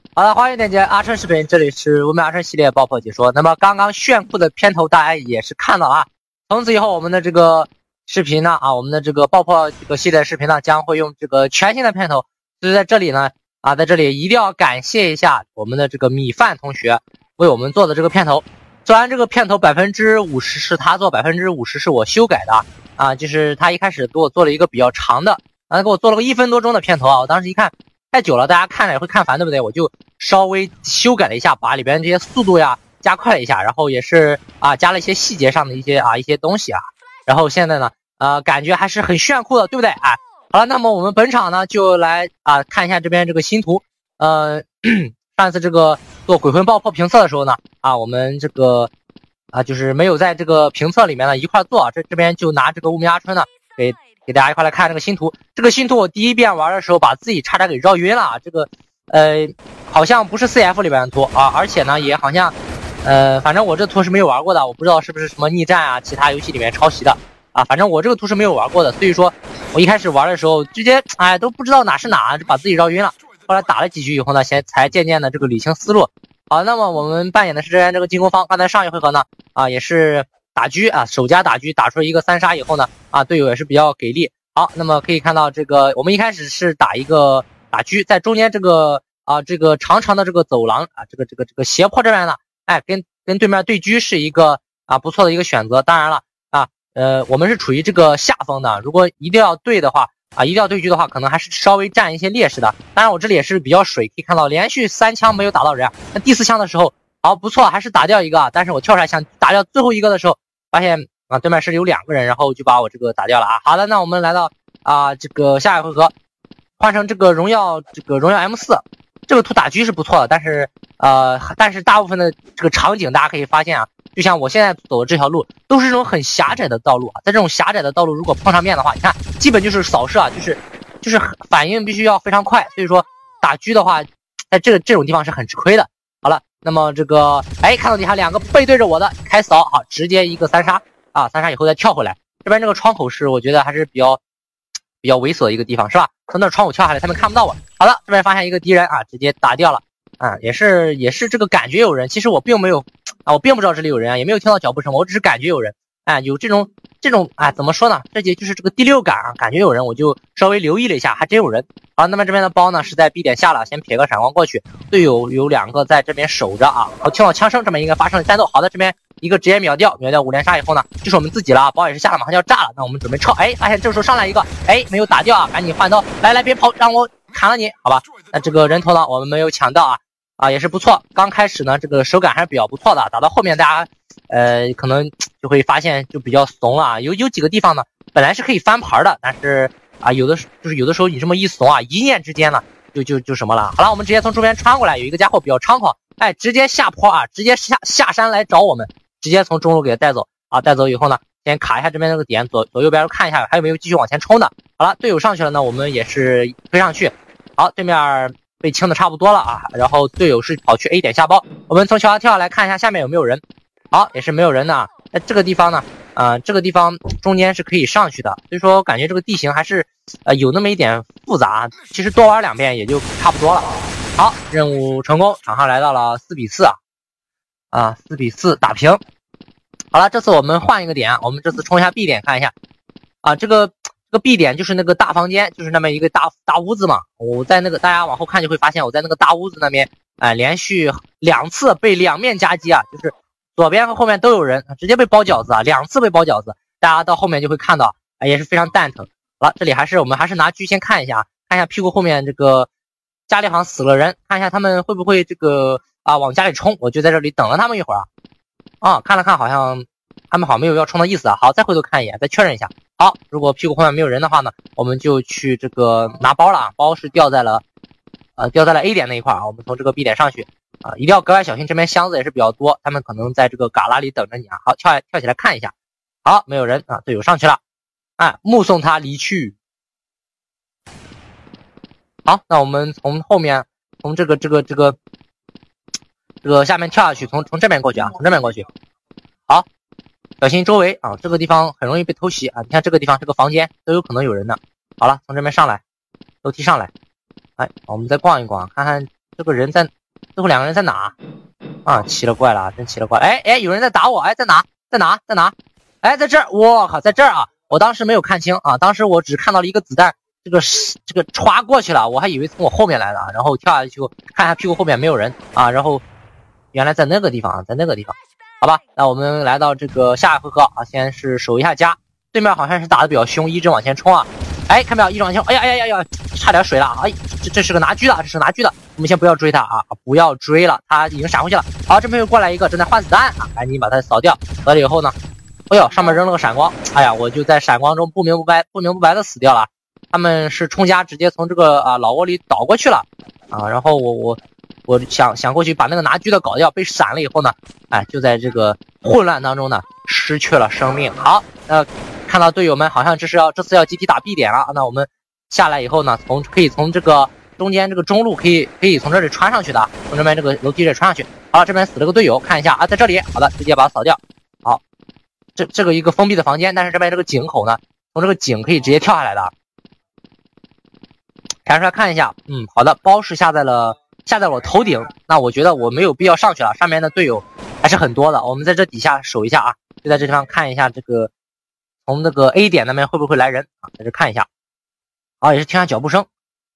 好了，欢迎点击阿琛视频，这里是无名阿琛系列爆破解说。那么刚刚炫酷的片头大家也是看到啊，从此以后我们的这个视频呢我们的这个爆破这个系列视频呢将会用这个全新的片头。所以在这里呢在这里一定要感谢一下我们的这个米饭同学为我们做的这个片头。虽然这个片头50%是他做，50%是我修改的就是他一开始给我做了一个比较长的，给我做了个1分多钟的片头我当时一看太久了，大家看着也会看烦，对不对？我就稍微修改了一下，把里边这些速度呀加快了一下，然后也是加了一些细节上的一些东西然后现在呢感觉还是很炫酷的，对不对好了，那么我们本场呢就来看一下这边这个新图。上一次这个做鬼魂爆破评测的时候呢我们这个就是没有在这个评测里面呢一块做，这边就拿这个无名阿春呢给大家一块来看这个新图。这个新图我第一遍玩的时候把自己差点给绕晕了，这个好像不是 CF 里边的图而且呢也好像反正我这图是没有玩过的，我不知道是不是什么逆战其他游戏里面抄袭的反正我这个图是没有玩过的，所以说我一开始玩的时候直接都不知道哪是哪，就把自己绕晕了。后来打了几局以后呢才渐渐的这个理清思路。好，那么我们扮演的是这边这个进攻方，刚才上一回合呢也是打狙首家打狙打出一个3杀以后呢队友也是比较给力。好，那么可以看到这个我们一开始是打狙，在中间这个这个长长的这个走廊这个斜坡这边呢跟对面对狙是一个不错的一个选择。当然了我们是处于这个下风的，如果一定要对的话一定要对狙的话，可能还是稍微占一些劣势的。当然我这里也是比较水，可以看到连续3枪没有打到人，那第4枪的时候不错，还是打掉一个但是我跳出来想打掉最后一个的时候发现对面是有2个人，然后就把我这个打掉了好的，那我们来到这个下一回合，换成这个荣耀M4。这个图打狙是不错的，但是大部分的这个场景大家可以发现就像我现在走的这条路都是这种很狭窄的道路在这种狭窄的道路如果碰上面的话，你看基本就是扫射就是反应必须要非常快，所以说打狙的话在这种地方是很吃亏的。好了，那么这个看到底下2个背对着我的开扫好，直接一个3杀3杀以后再跳回来。这边这个窗口是我觉得还是比较猥琐的一个地方，是吧？从那窗口跳下来他们看不到我。好了，这边发现一个敌人直接打掉了也是这个感觉有人，其实我并不知道这里有人也没有听到脚步声，我只是感觉有人有这种怎么说呢，这也就是这个第6感感觉有人，我就稍微留意了一下，还真有人。好，那么这边的包呢是在 B 点下了，先撇个闪光过去，队友有2个在这边守着我听到枪声，这边应该发生了战斗。好的，这边一个直接秒掉5连杀以后呢就是我们自己了包也是下了，马上就要炸了，那我们准备撤发现这时候上来一个没有打掉赶紧换刀，来别跑，让我砍了你，好吧。那这个人头呢我们没有抢到也是不错。刚开始呢这个手感还是比较不错的，打到后面大家可能就会发现就比较怂了有几个地方呢本来是可以翻盘的，但是有的时候你这么一怂一念之间呢就什么了。好了，我们直接从周边穿过来，有一个家伙比较猖狂直接下坡直接下山来找我们，直接从中路给他带走带走以后呢先卡一下这边那个点，左右边看一下还有没有继续往前冲的。好了，队友上去了呢我们也是推上去。好，对面被清的差不多了然后队友是跑去 A 点下包，我们从桥下跳下来看一下下面有没有人。好，也是没有人的在这个地方呢这个地方中间是可以上去的，所以说感觉这个地形还是有那么一点复杂，其实多玩2遍也就差不多了。好，任务成功，场上来到了4比44比4打平。好了，这次我们换一个点我们这次冲一下 B 点看一下这个 B 点就是那个大房间，就是那么一个大屋子嘛。我在那个大家往后看就会发现我在那个大屋子那边连续2次被2面夹击就是左边和后面都有人直接被包饺子2次被包饺子，大家到后面就会看到也是非常蛋疼。好了，这里我们还是拿狙先看一下屁股后面这个家里好像死了人，看一下他们会不会这个往家里冲，我就在这里等了他们一会儿看了看好像他们好像没有要冲的意思好，再回头看一眼再确认一下。好，如果屁股后面没有人的话呢我们就去这个拿包了包是掉在了 A 点那一块我们从这个 B 点上去一定要格外小心，这边箱子也是比较多，他们可能在这个旮旯里等着你好，跳起来看一下。好，没有人队友上去了目送他离去。好，那我们从后面从这个下面跳下去，从这边过去从这边过去。好，小心周围这个地方很容易被偷袭你看这个地方这个房间都有可能有人的。好了，从这边上来楼梯上来我们再逛一逛看看这个人在最后2个人在哪？啊，奇了怪了，真奇了怪了！哎，有人在打我！哎，在哪？哎，在这儿！我靠，在这儿啊！我当时没有看清啊，当时我只看到了一个子弹，这个歘过去了，我还以为从我后面来的，然后跳下去看下屁股后面没有人啊，然后原来在那个地方，好吧，那我们来到这个下一回合啊，先是守一下家，对面好像是打的比较凶，一直往前冲啊！哎，看没有，一直往前冲！哎呀，差点水了！哎，这是个拿狙的，我们先不要追他啊，不要追了，他已经闪回去了。好，这边又过来一个正在换子弹啊，赶紧把他扫掉。扫了以后呢，哎呦，上面扔了个闪光，哎呀，我就在闪光中不明不白的死掉了。他们是冲家直接从这个老窝里倒过去了啊，然后我想过去把那个拿狙的搞掉，被闪了以后呢，哎，就在这个混乱当中呢失去了生命。好，看到队友们好像这次要集体打 B 点了，那我们下来以后呢，可以从这个中间这个中路可以从这里穿上去的，从这边这个楼梯这里穿上去。好了，这边死了个队友，看一下啊，在这里，好的，直接把它扫掉。好，这个一个封闭的房间，但是这边这个井口呢，从这个井可以直接跳下来的。展出来看一下，好的，包是下在了我头顶，那我觉得我没有必要上去了，上面的队友还是很多的，我们在这底下守一下啊，就在这地方看一下这个从那个 A 点那边会不会来人啊，在这看一下。啊，也是听下脚步声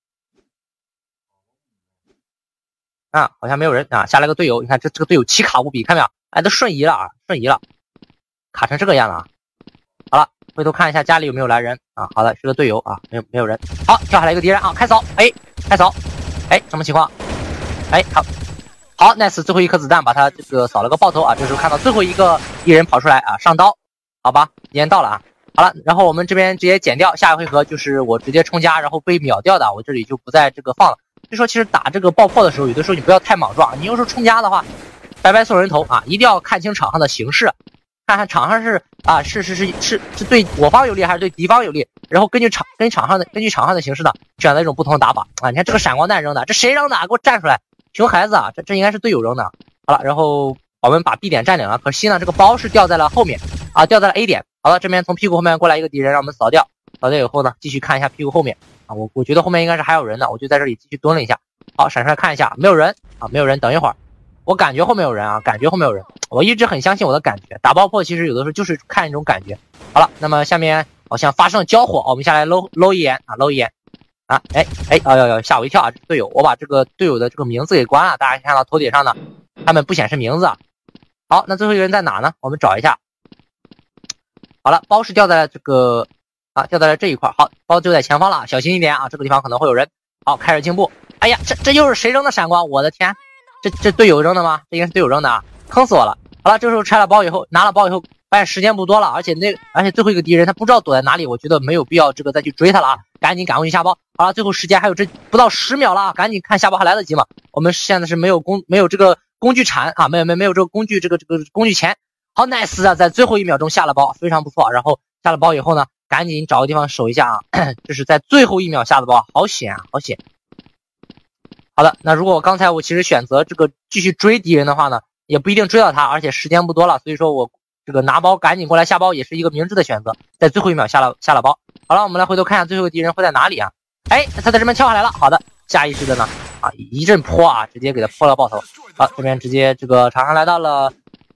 啊，好像没有人啊，下来个队友，你看这个队友奇卡无比，看没有？哎，都瞬移了，卡成这个样了啊。好了，回头看一下家里有没有来人啊。好的，是个队友啊，没有人。好，跳下来一个敌人啊，开扫，哎，什么情况？哎，好 ，nice， 最后一颗子弹把他这个扫了个爆头啊。这时候看到最后一个敌人跑出来啊，上刀，好吧，时间到了啊。好了，然后我们这边直接减掉，下一回合就是我直接冲家，然后被秒掉的，我这里就不在这个放了。所以说，其实打这个爆破的时候，有的时候你不要太莽撞，你要是冲家的话，白白送人头啊，一定要看清场上的形势，看看场上是对我方有利还是对敌方有利，然后根据场上的形势呢，选择一种不同的打法啊。你看这个闪光弹扔的，这谁扔的？给我站出来！熊孩子啊，这应该是队友扔的。好了，然后我们把 B 点占领了，可惜呢，这个包是掉在了后面啊，掉在了 A 点。好了，这边从屁股后面过来一个敌人，让我们扫掉。扫掉以后呢，继续看一下屁股后面啊，我觉得后面应该是还有人的，我就在这里继续蹲了一下。好，闪出来看一下，没有人啊，没有人。等一会儿，我感觉后面有人啊，我一直很相信我的感觉，打爆破其实有的时候就是看一种感觉。好了，那么下面好像发生了交火，我们下来搂一眼啊，哎，吓我一跳啊！队友，我把这个队友的这个名字给关了，大家看到头顶上呢，他们不显示名字啊。好，那最后一个人在哪呢？我们找一下。好了，包是掉在了这个掉在了这一块，好，包就在前方了，小心一点啊，这个地方可能会有人。好，开始进步。哎呀，这又是谁扔的闪光？我的天，这队友扔的吗？这应该是队友扔的啊，坑死我了。好了，这时候拆了包以后，拿了包以后，发现时间不多了，而且最后一个敌人他不知道躲在哪里，我觉得没有必要再去追他了啊，赶紧赶过去下包。好了，最后时间还有不到10秒了啊，赶紧看下包还来得及吗？我们现在是没有这个工具铲啊，没有这个工具工具钱。好 nice 啊，在最后1秒钟下了包，非常不错。然后下了包以后呢，赶紧找个地方守一下啊，这是在最后1秒下的包，好险啊，好险。好的，那如果刚才我其实选择这个继续追敌人的话呢，也不一定追到他，而且时间不多了，所以说我这个拿包赶紧过来下包也是一个明智的选择，在最后1秒下了包。好了，我们来回头看一下最后一个敌人会在哪里啊？哎，他在这边跳下来了，好的，下意识的呢一阵泼啊，直接给他泼了爆头。好，这边直接这个场上来到了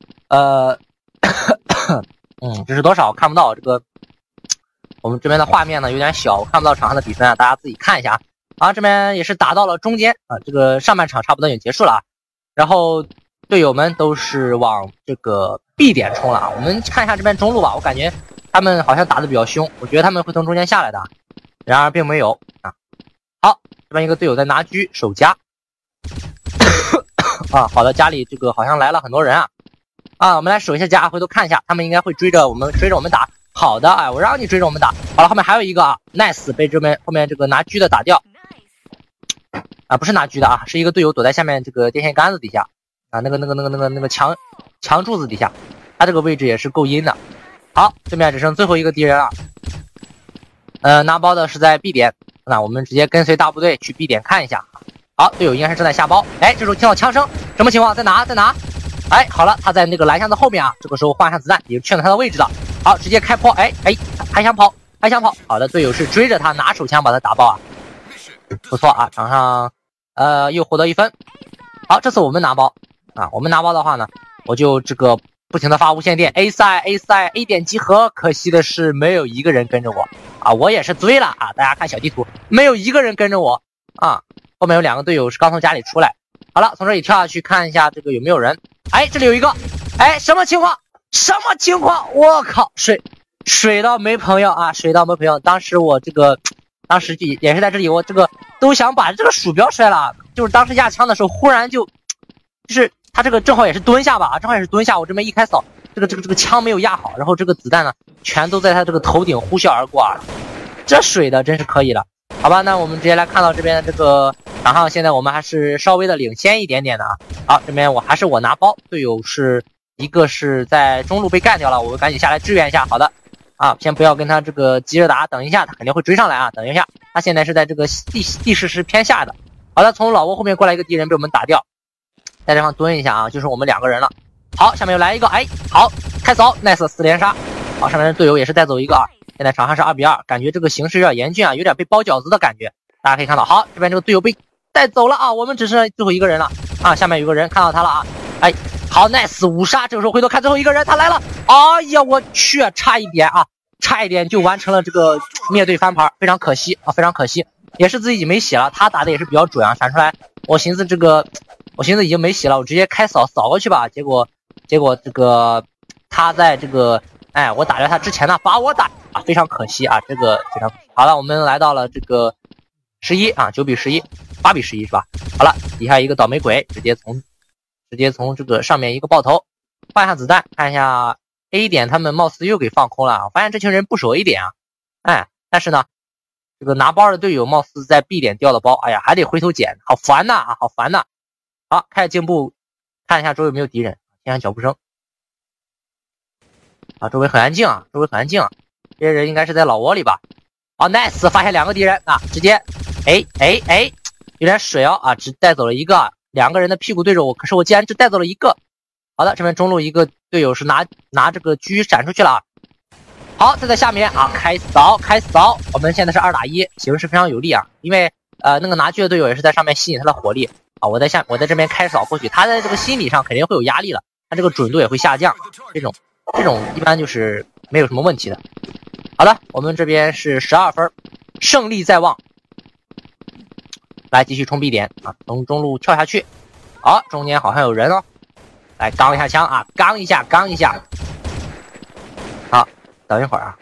这是多少？看不到，这个我们这边的画面呢有点小，我看不到场上的比分啊，大家自己看一下啊。啊，这边也是打到了中间啊，这个上半场差不多已经结束了啊。然后队友们都是往这个 B 点冲了啊。我们看一下这边中路吧，我感觉他们好像打得比较凶，我觉得他们会从中间下来的，然而并没有啊。好，这边一个队友在拿狙守家啊，好的，家里这个好像来了很多人啊。我们来守一下家，回头看一下，他们应该会追着我们打。好的，哎，我让你追着我们打。好了，后面还有一个啊 ，nice 被这边后面这个拿狙的打掉。不是拿狙的啊，是一个队友躲在下面这个电线杆子底下啊，那个墙柱子底下，他这个位置也是够阴的。好，这边只剩最后一个敌人了。拿包的是在 B 点，那我们直接跟随大部队去 B 点看一下。好，队友应该是正在下包。哎，这时候听到枪声，什么情况？在哪？哎，好了，他在那个蓝箱的后面啊。这个时候换上子弹，也确认他的位置了。好，直接开炮。哎，还想跑。好的，队友是追着他拿手枪把他打爆啊，不错啊，场上又获得1分。 好，这次我们拿包啊，我们拿包的话呢，我就这个不停的发无线电 A 赛 A 赛 A 点集合，可惜的是没有一个人跟着我啊，我也是追了啊，大家看小地图，没有一个人跟着我啊，后面有2个队友是刚从家里出来。好了，从这里跳下去看一下这个有没有人。哎，这里有一个，哎，什么情况？什么情况？我靠，水到没朋友啊，水到没朋友。当时也是在这里，我这个都想把这个鼠标摔了，就是当时压枪的时候，忽然就是他这个正好也是蹲下吧，正好也是蹲下，我这边一开扫，这个枪没有压好，然后这个子弹呢全都在他这个头顶呼啸而过啊，这水的真是可以了。好吧，那我们直接来看到这边的这个场上，现在我们还是稍微的领先一点点的啊。好，这边还是我拿包，队友是一个是在中路被干掉了，我赶紧下来支援一下。好的啊，先不要跟他这个急着打，等一下他肯定会追上来啊，等一下，他现在是在这个地势是偏下的。好的，从老挝后面过来一个敌人被我们打掉，在这方蹲一下啊，就是我们2个人了。好，下面又来一个，哎，好，开扫 ，nice 4连杀。好，上面的队友也是带走一个啊。现在场上是2比2，感觉这个形势有点严峻啊，有点被包饺子的感觉。大家可以看到，好，这边这个队友被带走了啊，我们只剩最后一个人了啊，下面有个人看到他了啊，哎，好 nice 5杀，这个时候回头看最后一个人，他来了，哎呀，我去，差一点就完成了这个灭队翻盘，非常可惜啊，非常可惜，也是自己没血了，他打的也是比较准啊，闪出来，我寻思已经没血了，我直接开扫过去吧，结果这个他在这个。哎，我打掉他之前呢，把我打啊，非常可惜啊，这个非常好了。我们来到了这个11啊，9比11，8比11是吧？好了，底下一个倒霉鬼，直接从这个上面一个爆头，换一下子弹，看一下 A 点，他们貌似又给放空了。我发现这群人不守 A 点啊，哎，但是呢，这个拿包的队友貌似在 B 点掉了包，哎呀，还得回头捡，好烦呐啊，好烦呐！好，开始进步，看一下周围有没有敌人，听下脚步声。啊，周围很安静啊，这些人应该是在老窝里吧？啊 ，nice， 发现2个敌人啊，直接，哎，有点水啊，只带走了一个，2个人的屁股对着我，可是我竟然只带走了一个。好的，这边中路一个队友是拿这个狙闪出去了啊。好，再在下面啊，开扫，我们现在是2打1，形势非常有利啊，因为那个拿狙的队友也是在上面吸引他的火力啊，我在这边开扫过去，他在这个心理上肯定会有压力了，他这个准度也会下降，这种一般就是没有什么问题的。好的，我们这边是12分，胜利在望。来继续冲 B 点啊，从中路跳下去。好，中间好像有人哦，来刚一下枪啊，刚一下。好，等一会儿啊。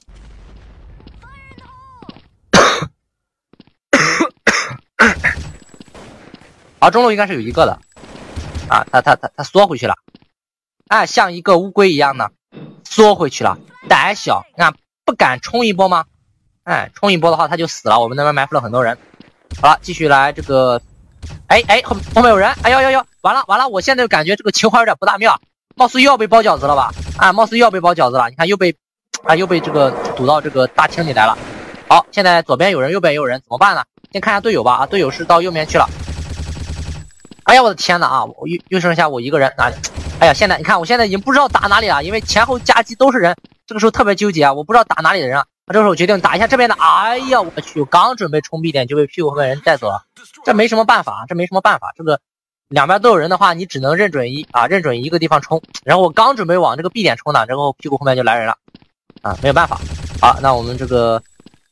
好，中路应该是有一个的啊，他缩回去了。哎，像一个乌龟一样的缩回去了，胆小，你看不敢冲一波吗？哎，冲一波的话他就死了。我们那边埋伏了很多人。好了，继续来这个，哎，后面有人，哎呦，完了，我现在就感觉这个情况有点不大妙，貌似又要被包饺子了吧？啊，貌似又要被包饺子了。你看又被这个堵到这个大厅里来了。好，现在左边有人，右边也有人，怎么办呢？先看一下队友吧。啊，队友是到右面去了。哎呀，我的天哪啊！我又剩下我一个人啊！哎呀，现在你看，我现在已经不知道打哪里了，因为前后夹击都是人，这个时候特别纠结啊，我不知道打哪里的人啊。这个时候我决定打一下这边的。哎呀，我去，我刚准备冲 B 点就被屁股后面人带走了，这没什么办法，这个两边都有人的话，你只能认准一个地方冲。然后我刚准备往这个 B 点冲呢，然后屁股后面就来人了啊，没有办法。好，那我们这个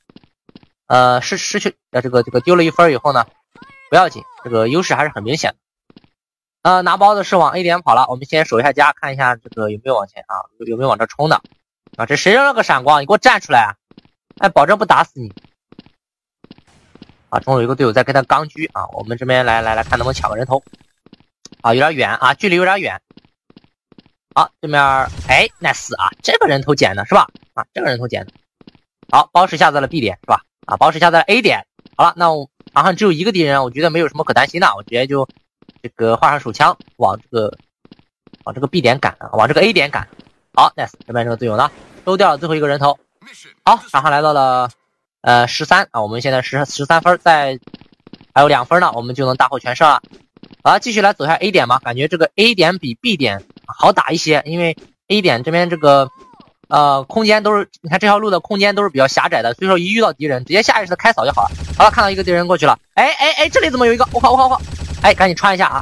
失去这个丢了1分以后呢，不要紧，这个优势还是很明显的。拿包的是往 A 点跑了，我们先守一下家，看一下这个有没有往前啊，有没有往这冲的啊？这谁扔了个闪光？你给我站出来啊！哎，保证不打死你啊！中路有一个队友在跟他刚狙啊，我们这边来看能不能抢个人头啊，有点远啊，距离有点远。好，对面哎 nice 啊，这个人头捡的是吧？啊，这个人头捡的。好，包是下在了 B 点是吧？啊，包是下在了 A 点。好了，那我好像只有一个敌人，我觉得没有什么可担心的，我直接就这个换上手枪往这个 B 点赶，往这个 A 点赶。好 nice， 这边这个队友呢收掉了最后一个人头。好，然后来到了13啊，我们现在13分，还有2分呢，我们就能大获全胜了。好，继续来走下 A 点吧，感觉这个 A 点比 B 点好打一些，因为 A 点这边这个空间都是，你看这条路的空间都是比较狭窄的，所以说一遇到敌人直接下意识的开扫就好了。好了，看到一个敌人过去了，哎，这里怎么有一个？我靠！哎，赶紧穿一下啊！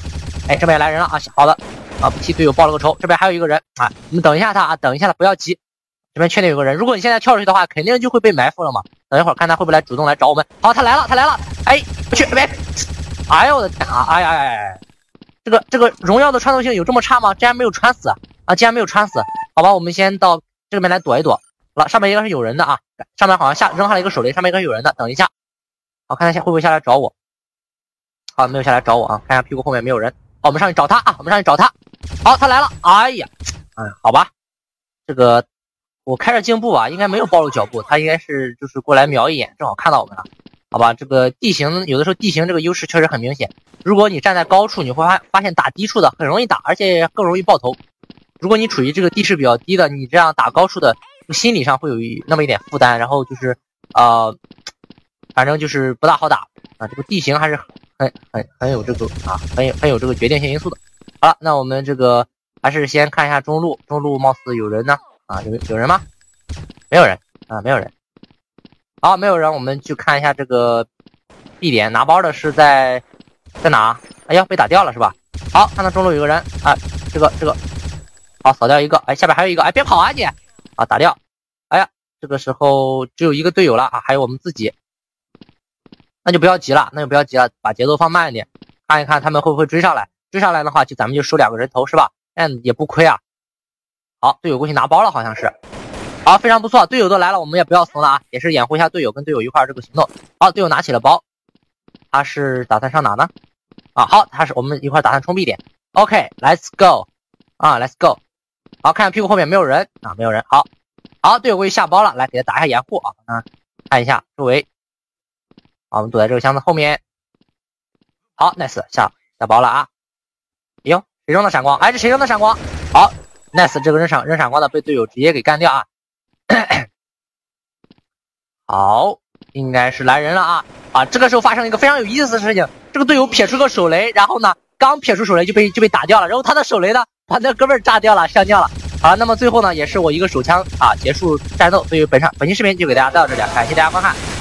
哎，这边来人了啊，好的啊，替队友报了个仇。这边还有一个人啊，我们等一下他啊，等一下他，不要急。这边确定有个人，如果你现在跳出去的话，肯定就会被埋伏了嘛。等一会儿看他会不会来主动来找我们。好，他来了，他来了，哎，不去，别，哎呦我的天啊，哎呀哎呀，这个荣耀的穿透性有这么差吗？竟然没有穿死啊，竟然没有穿死。好吧，我们先到这边来躲一躲。好了，上面应该是有人的啊，上面好像扔下了一个手雷，上面应该有人的，等一下。好，看他会不会下来找我。好，没有下来找我啊，看一下屁股后面没有人。好，我们上去找他啊，我们上去找他。好，他来了，哎呀，好吧，这个我开着镜步啊，应该没有暴露脚步，他应该是就是过来瞄一眼，正好看到我们了。好吧，这个地形有的时候地形这个优势确实很明显。如果你站在高处，你会发现打低处的很容易打，而且更容易爆头。如果你处于这个地势比较低的，你这样打高处的，心理上会有那么一点负担，然后就是反正就是不大好打啊。这个地形还是很有这个啊，很有这个决定性因素的。好了，那我们这个还是先看一下中路，中路貌似有人呢啊，有人吗？没有人啊，没有人。好，没有人，我们去看一下这个 B 点，拿包的是在哪？哎呀，被打掉了是吧？好，看到中路有个人啊，这个，好，扫掉一个，哎，下边还有一个，哎，别跑啊你！啊，打掉。哎呀，这个时候只有一个队友了啊，还有我们自己，那就不要急了，把节奏放慢一点，看一看他们会不会追上来。追上来的话，咱们就收2个人头是吧？也不亏啊。好，队友过去拿包了，好像是。好，非常不错，队友都来了，我们也不要怂了啊，也是掩护一下队友，跟队友一块儿这个行动。好，队友拿起了包，他是打算上哪呢？啊，好，我们一块儿打算冲 B 点。OK，let's go 啊 ，let's go。好，看屁股后面没有人啊，没有人。好，队友过去下包了，来给他打一下掩护啊，看一下周围。好，我们躲在这个箱子后面。好 ，nice， 下包了啊。哎呦，谁扔的闪光？哎，这谁扔的闪光？好 ，nice， 这个扔闪光的被队友直接给干掉啊。好，应该是来人了啊！这个时候发生一个非常有意思的事情，这个队友撇出个手雷，然后呢，刚撇出手雷就被打掉了，然后他的手雷呢把那哥们儿炸掉了，上吊了。好，那么最后呢，也是我一个手枪啊结束战斗。所以本期视频就给大家到这里，感谢大家观看。